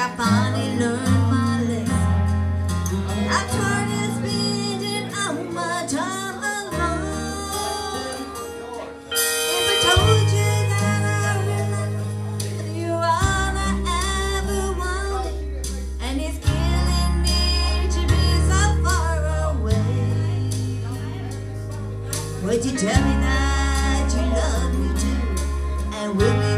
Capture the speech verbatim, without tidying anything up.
I finally learned my lesson. I started spending all my time alone. If I told you that I realized you're all I ever wanted, and it's killing me to be so far away, would you tell me that you love me too, and would we